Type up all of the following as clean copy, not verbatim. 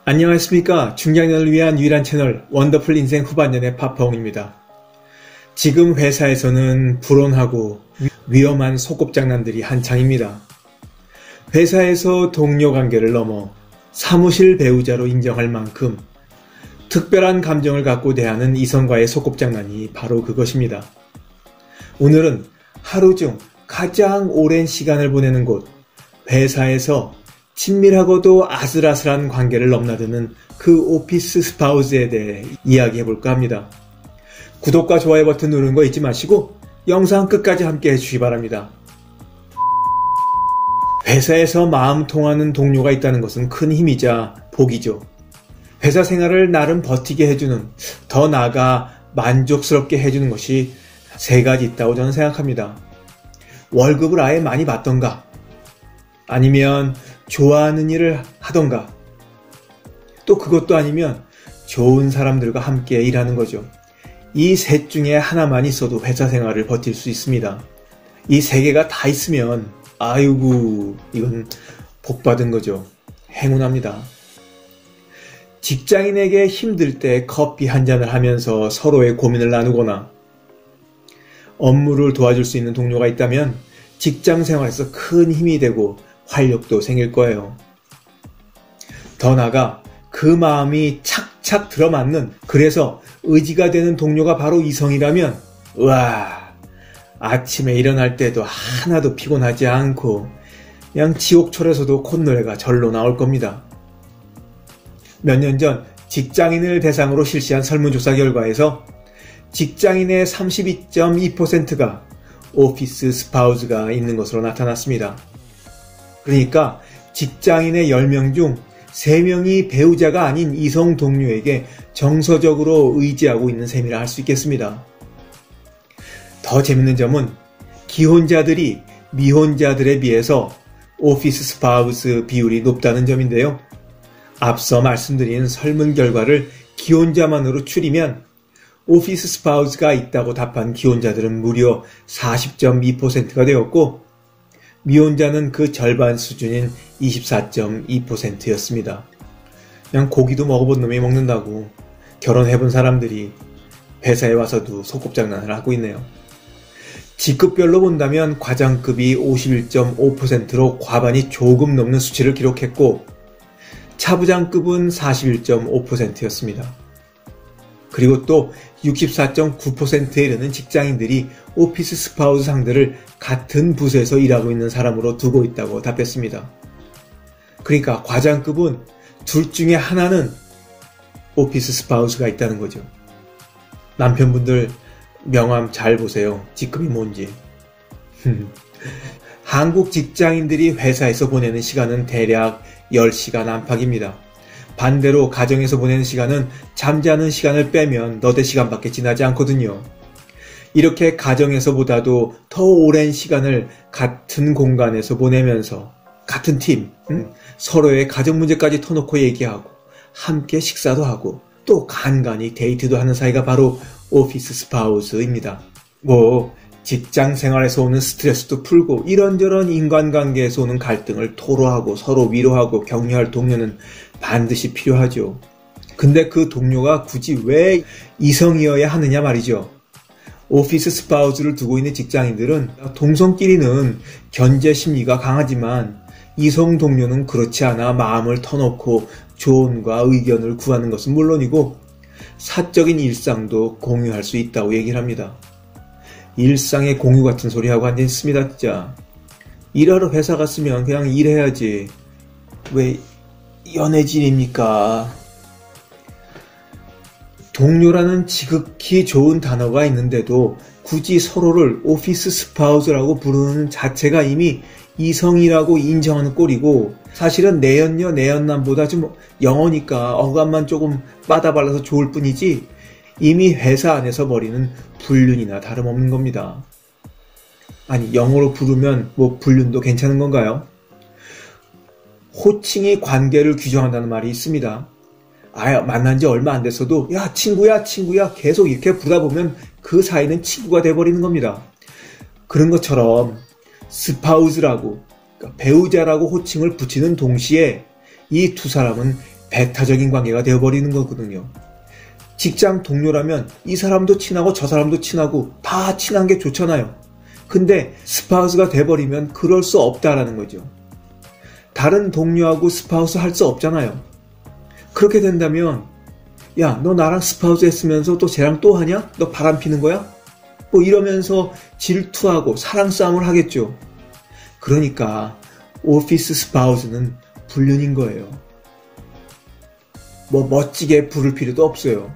안녕하십니까. 중장년을 위한 유일한 채널 원더풀 인생 후반년의 파파홍입니다. 지금 회사에서는 불온하고 위험한 소꿉장난들이 한창입니다. 회사에서 동료 관계를 넘어 사무실 배우자로 인정할 만큼 특별한 감정을 갖고 대하는 이성과의 소꿉장난이 바로 그것입니다. 오늘은 하루 중 가장 오랜 시간을 보내는 곳, 회사에서 친밀하고도 아슬아슬한 관계를 넘나드는 그 오피스 스파우스에 대해 이야기해볼까 합니다. 구독과 좋아요 버튼 누르는 거 잊지 마시고 영상 끝까지 함께 해주시기 바랍니다. 회사에서 마음 통하는 동료가 있다는 것은 큰 힘이자 복이죠. 회사 생활을 나름 버티게 해주는, 더 나아가 만족스럽게 해주는 것이 세 가지 있다고 저는 생각합니다. 월급을 아예 많이 받던가, 아니면 좋아하는 일을 하던가, 또 그것도 아니면 좋은 사람들과 함께 일하는 거죠. 이 셋 중에 하나만 있어도 회사 생활을 버틸 수 있습니다. 이 세 개가 다 있으면 아이고 이건 복받은 거죠. 행운합니다. 직장인에게 힘들 때 커피 한 잔을 하면서 서로의 고민을 나누거나 업무를 도와줄 수 있는 동료가 있다면 직장 생활에서 큰 힘이 되고 활력도 생길 거예요. 더 나아가 그 마음이 착착 들어맞는, 그래서 의지가 되는 동료가 바로 이성이라면 우와, 아침에 일어날 때도 하나도 피곤하지 않고 그냥 지옥철에서도 콧노래가 절로 나올 겁니다. 몇 년 전 직장인을 대상으로 실시한 설문조사 결과에서 직장인의 32.2%가 오피스 스파우스가 있는 것으로 나타났습니다. 그러니까 직장인의 10명 중 3명이 배우자가 아닌 이성 동료에게 정서적으로 의지하고 있는 셈이라 할 수 있겠습니다. 더 재밌는 점은 기혼자들이 미혼자들에 비해서 오피스 스파우스 비율이 높다는 점인데요. 앞서 말씀드린 설문 결과를 기혼자만으로 추리면 오피스 스파우스가 있다고 답한 기혼자들은 무려 40.2%가 되었고, 미혼자는 그 절반 수준인 24.2%였습니다. 그냥 고기도 먹어본 놈이 먹는다고 결혼해본 사람들이 회사에 와서도 소꿉장난을 하고 있네요. 직급별로 본다면 과장급이 51.5%로 과반이 조금 넘는 수치를 기록했고, 차부장급은 41.5%였습니다. 그리고 또 64.9%에 이르는 직장인들이 오피스 스파우스 상대를 같은 부서에서 일하고 있는 사람으로 두고 있다고 답했습니다. 그러니까 과장급은 둘 중에 하나는 오피스 스파우스가 있다는 거죠. 남편분들 명함 잘 보세요. 직급이 뭔지. 한국 직장인들이 회사에서 보내는 시간은 대략 10시간 안팎입니다. 반대로 가정에서 보내는 시간은 잠자는 시간을 빼면 너댓 시간밖에 지나지 않거든요. 이렇게 가정에서보다도 더 오랜 시간을 같은 공간에서 보내면서 같은 팀, 서로의 가정 문제까지 터놓고 얘기하고 함께 식사도 하고 또 간간히 데이트도 하는 사이가 바로 오피스 스파우스입니다. 직장 생활에서 오는 스트레스도 풀고 이런저런 인간관계에서 오는 갈등을 토로하고 서로 위로하고 격려할 동료는 반드시 필요하죠. 근데 그 동료가 굳이 왜 이성이어야 하느냐 말이죠. 오피스 스파우스를 두고 있는 직장인들은 동성끼리는 견제 심리가 강하지만 이성 동료는 그렇지 않아 마음을 터놓고 조언과 의견을 구하는 것은 물론이고 사적인 일상도 공유할 수 있다고 얘기를 합니다. 일상의 공유 같은 소리 하고 앉아있습니다. 진짜 일하러 회사 갔으면 그냥 일해야지 왜 연애질입니까? 동료라는 지극히 좋은 단어가 있는데도 굳이 서로를 오피스 스파우스라고 부르는 자체가 이미 이성이라고 인정하는 꼴이고, 사실은 내연녀 내연남보다 좀 영어니까 어감만 조금 빠다발라서 좋을 뿐이지 이미 회사 안에서 벌이는 불륜이나 다름없는 겁니다. 아니, 영어로 부르면 불륜도 괜찮은 건가요? 호칭이 관계를 규정한다는 말이 있습니다. 만난 지 얼마 안 됐어도 야 친구야 계속 이렇게 부르다 보면 그 사이는 친구가 돼버리는 겁니다. 그런 것처럼 스파우스라고, 그러니까 배우자라고 호칭을 붙이는 동시에 이 두 사람은 배타적인 관계가 되어버리는 거거든요. 직장 동료라면 이 사람도 친하고 저 사람도 친하고 다 친한 게 좋잖아요. 근데 스파우스가 돼버리면 그럴 수 없다라는 거죠. 다른 동료하고 스파우스 할 수 없잖아요. 그렇게 된다면 야, 너 나랑 스파우스 했으면서 또 쟤랑 또 하냐? 너 바람 피는 거야? 뭐 이러면서 질투하고 사랑 싸움을 하겠죠. 그러니까 오피스 스파우스는 불륜인 거예요. 뭐 멋지게 부를 필요도 없어요.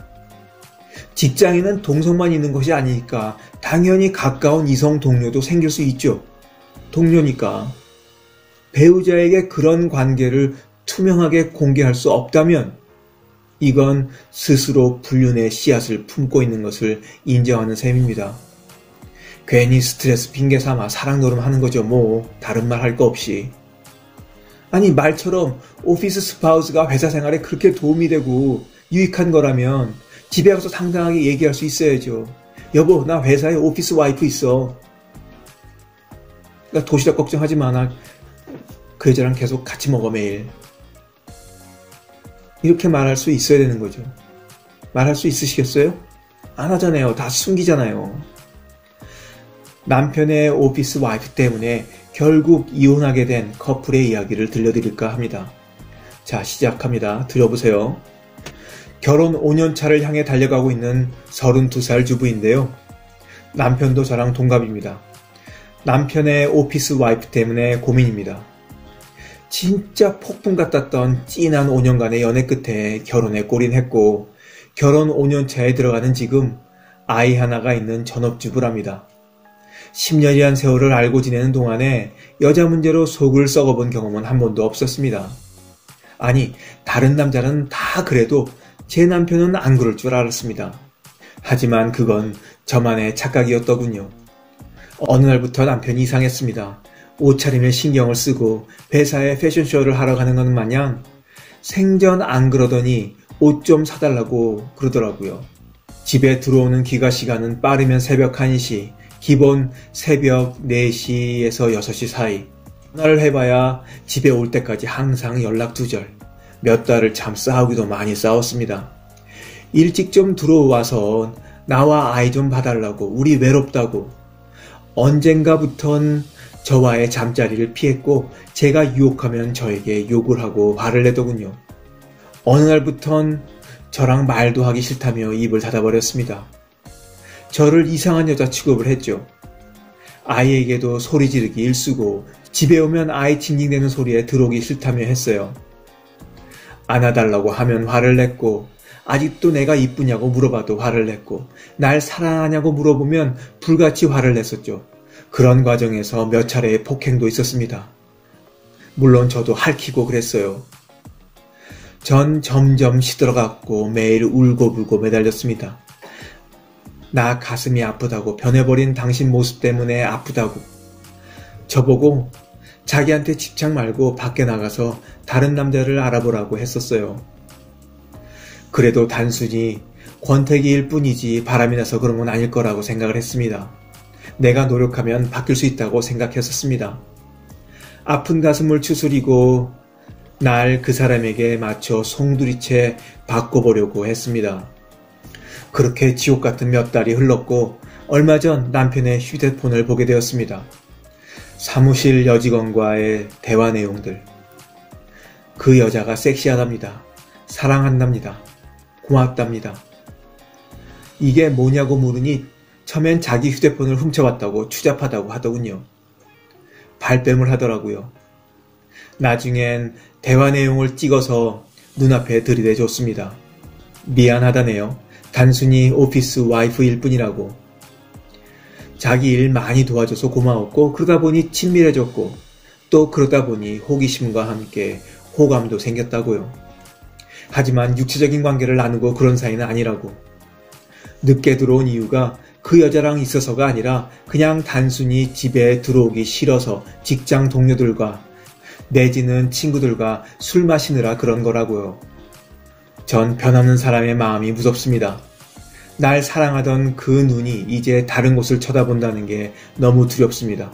직장에는 동성만 있는 것이 아니니까 당연히 가까운 이성 동료도 생길 수 있죠. 동료니까. 배우자에게 그런 관계를 투명하게 공개할 수 없다면 이건 스스로 불륜의 씨앗을 품고 있는 것을 인정하는 셈입니다. 괜히 스트레스 핑계 삼아 사랑 노름하는 거죠. 뭐 다른 말 할 거 없이. 아니 말처럼 오피스 스파우스가 회사 생활에 그렇게 도움이 되고 유익한 거라면 집에 가서 당당하게 얘기할 수 있어야죠. 여보, 나 회사에 오피스 와이프 있어. 나 도시락 걱정하지 마. 나 그 여자랑 계속 같이 먹어 매일. 이렇게 말할 수 있어야 되는 거죠. 말할 수 있으시겠어요? 안 하잖아요. 다 숨기잖아요. 남편의 오피스 와이프 때문에 결국 이혼하게 된 커플의 이야기를 들려드릴까 합니다. 자, 시작합니다. 들어보세요. 결혼 5년차를 향해 달려가고 있는 32살 주부인데요. 남편도 저랑 동갑입니다. 남편의 오피스 와이프 때문에 고민입니다. 진짜 폭풍 같았던 찐한 5년간의 연애 끝에 결혼에 골인했고 결혼 5년차에 들어가는 지금 아이 하나가 있는 전업주부랍니다. 10년이란 세월을 알고 지내는 동안에 여자 문제로 속을 썩어본 경험은 한 번도 없었습니다. 아니, 다른 남자는 다 그래도 제 남편은 안 그럴 줄 알았습니다. 하지만 그건 저만의 착각이었더군요. 어느 날부터 남편이 이상했습니다. 옷차림에 신경을 쓰고 회사에 패션쇼를 하러 가는 것 마냥 생전 안 그러더니 옷 좀 사달라고 그러더라고요. 집에 들어오는 귀가 시간은 빠르면 새벽 1시, 기본 새벽 4시에서 6시 사이. 전화를 해봐야 집에 올 때까지 항상 연락 두절. 몇 달을 참 싸우기도 많이 싸웠습니다. 일찍 좀 들어와서 나와 아이 좀 봐달라고, 우리 외롭다고. 언젠가부턴 저와의 잠자리를 피했고 제가 유혹하면 저에게 욕을 하고 화를 내더군요. 어느 날부턴 저랑 말도 하기 싫다며 입을 닫아버렸습니다. 저를 이상한 여자 취급을 했죠. 아이에게도 소리 지르기 일쑤고 집에 오면 아이 징징대는 소리에 들어오기 싫다며 했어요. 안아달라고 하면 화를 냈고 아직도 내가 이쁘냐고 물어봐도 화를 냈고 날 사랑하냐고 물어보면 불같이 화를 냈었죠. 그런 과정에서 몇 차례의 폭행도 있었습니다. 물론 저도 핥히고 그랬어요. 전 점점 시들어갔고 매일 울고불고 매달렸습니다. 나 가슴이 아프다고, 변해버린 당신 모습 때문에 아프다고. 저보고 자기한테 집착 말고 밖에 나가서 다른 남자를 알아보라고 했었어요. 그래도 단순히 권태기일 뿐이지 바람이 나서 그런 건 아닐 거라고 생각을 했습니다. 내가 노력하면 바뀔 수 있다고 생각했었습니다. 아픈 가슴을 추스리고 날 그 사람에게 맞춰 송두리째 바꿔보려고 했습니다. 그렇게 지옥 같은 몇 달이 흘렀고 얼마 전 남편의 휴대폰을 보게 되었습니다. 사무실 여직원과의 대화 내용들. 그 여자가 섹시하답니다. 사랑한답니다. 고맙답니다. 이게 뭐냐고 물으니 처음엔 자기 휴대폰을 훔쳐봤다고 추잡하다고 하더군요. 발뺌을 하더라고요. 나중엔 대화 내용을 찍어서 눈앞에 들이대줬습니다. 미안하다네요. 단순히 오피스 와이프일 뿐이라고. 자기 일 많이 도와줘서 고마웠고 그러다 보니 친밀해졌고 또 그러다 보니 호기심과 함께 호감도 생겼다고요. 하지만 육체적인 관계를 나누고 그런 사이는 아니라고. 늦게 들어온 이유가 그 여자랑 있어서가 아니라 그냥 단순히 집에 들어오기 싫어서 직장 동료들과 내지는 친구들과 술 마시느라 그런 거라고요. 전 변하는 사람의 마음이 무섭습니다. 날 사랑하던 그 눈이 이제 다른 곳을 쳐다본다는 게 너무 두렵습니다.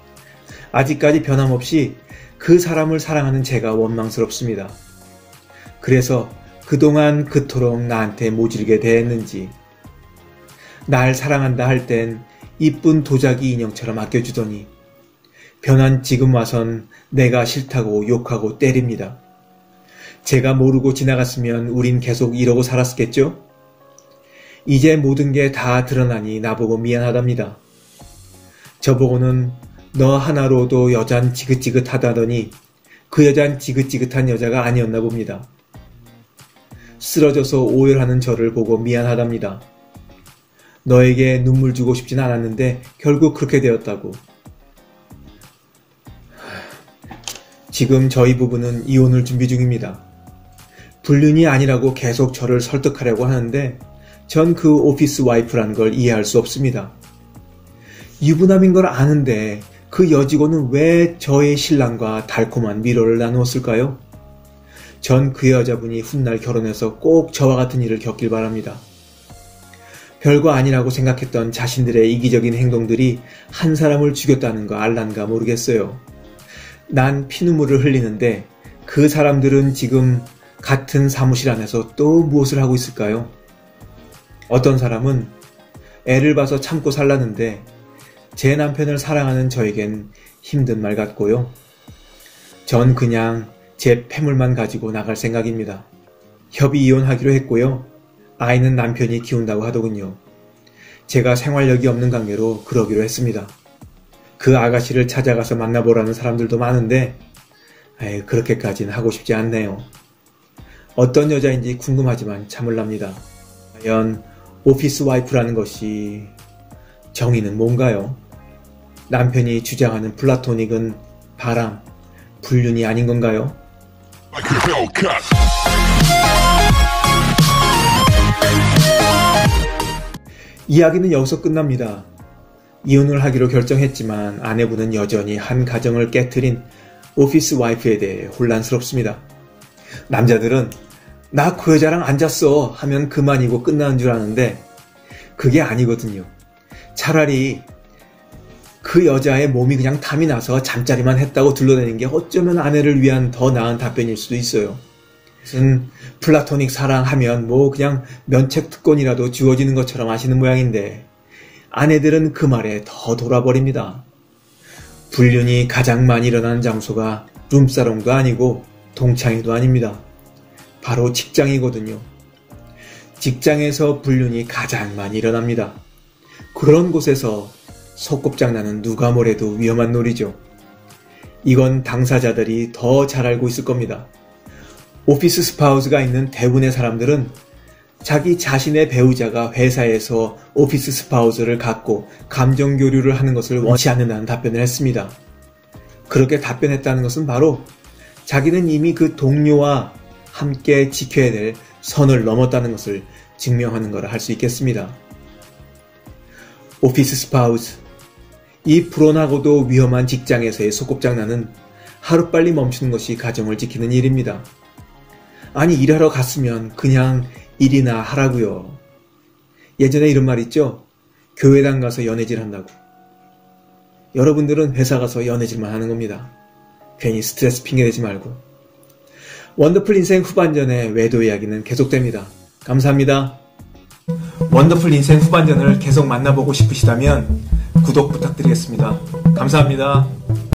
아직까지 변함없이 그 사람을 사랑하는 제가 원망스럽습니다. 그래서 그동안 그토록 나한테 모질게 대했는지. 날 사랑한다 할 땐 이쁜 도자기 인형처럼 아껴주더니 변한 지금 와선 내가 싫다고 욕하고 때립니다. 제가 모르고 지나갔으면 우린 계속 이러고 살았겠죠? 이제 모든 게 다 드러나니 나보고 미안하답니다. 저보고는 너 하나로도 여잔 지긋지긋하다더니 그 여잔 지긋지긋한 여자가 아니었나 봅니다. 쓰러져서 오열하는 저를 보고 미안하답니다. 너에게 눈물 주고 싶진 않았는데 결국 그렇게 되었다고. 지금 저희 부부는 이혼을 준비 중입니다. 불륜이 아니라고 계속 저를 설득하려고 하는데 전 그 오피스 와이프란 걸 이해할 수 없습니다. 유부남인 걸 아는데 그 여직원은 왜 저의 신랑과 달콤한 미로를 나누었을까요? 전 그 여자분이 훗날 결혼해서 꼭 저와 같은 일을 겪길 바랍니다. 별거 아니라고 생각했던 자신들의 이기적인 행동들이 한 사람을 죽였다는 거 알란가 모르겠어요. 난 피눈물을 흘리는데 그 사람들은 지금 같은 사무실 안에서 또 무엇을 하고 있을까요? 어떤 사람은 애를 봐서 참고 살라는데 제 남편을 사랑하는 저에겐 힘든 말 같고요. 전 그냥 제 패물만 가지고 나갈 생각입니다. 협의 이혼하기로 했고요. 아이는 남편이 키운다고 하더군요. 제가 생활력이 없는 관계로 그러기로 했습니다. 그 아가씨를 찾아가서 만나보라는 사람들도 많은데 그렇게까지는 하고 싶지 않네요. 어떤 여자인지 궁금하지만 참을랍니다. 과연 오피스 와이프라는 것이 정의는 뭔가요? 남편이 주장하는 플라토닉은 바람, 불륜이 아닌 건가요? 이야기는 여기서 끝납니다. 이혼을 하기로 결정했지만 아내분은 여전히 한 가정을 깨트린 오피스 와이프에 대해 혼란스럽습니다. 남자들은 나 그 여자랑 안 잤어 하면 그만이고 끝나는 줄 아는데 그게 아니거든요. 차라리 그 여자의 몸이 그냥 탐이 나서 잠자리만 했다고 둘러대는 게 어쩌면 아내를 위한 더 나은 답변일 수도 있어요. 무슨 플라토닉 사랑하면 뭐 그냥 면책특권이라도 주어지는 것처럼 하시는 모양인데 아내들은 그 말에 더 돌아버립니다. 불륜이 가장 많이 일어나는 장소가 룸사롱도 아니고 동창회도 아닙니다. 바로 직장이거든요. 직장에서 불륜이 가장 많이 일어납니다. 그런 곳에서 소꿉장난은 누가 뭐래도 위험한 놀이죠. 이건 당사자들이 더 잘 알고 있을 겁니다. 오피스 스파우스가 있는 대부분의 사람들은 자기 자신의 배우자가 회사에서 오피스 스파우스를 갖고 감정 교류를 하는 것을 원치 않는다는 답변을 했습니다. 그렇게 답변했다는 것은 바로 자기는 이미 그 동료와 함께 지켜야 될 선을 넘었다는 것을 증명하는 거라 할 수 있겠습니다. 오피스 스파우스, 이 불온하고도 위험한 직장에서의 소꿉장난은 하루빨리 멈추는 것이 가정을 지키는 일입니다. 아니 일하러 갔으면 그냥 일이나 하라고요. 예전에 이런 말 있죠? 교회당 가서 연애질 한다고. 여러분들은 회사 가서 연애질만 하는 겁니다. 괜히 스트레스 핑계대지 말고. 원더풀 인생 후반전의 외도 이야기는 계속됩니다. 감사합니다. 원더풀 인생 후반전을 계속 만나보고 싶으시다면 구독 부탁드리겠습니다. 감사합니다.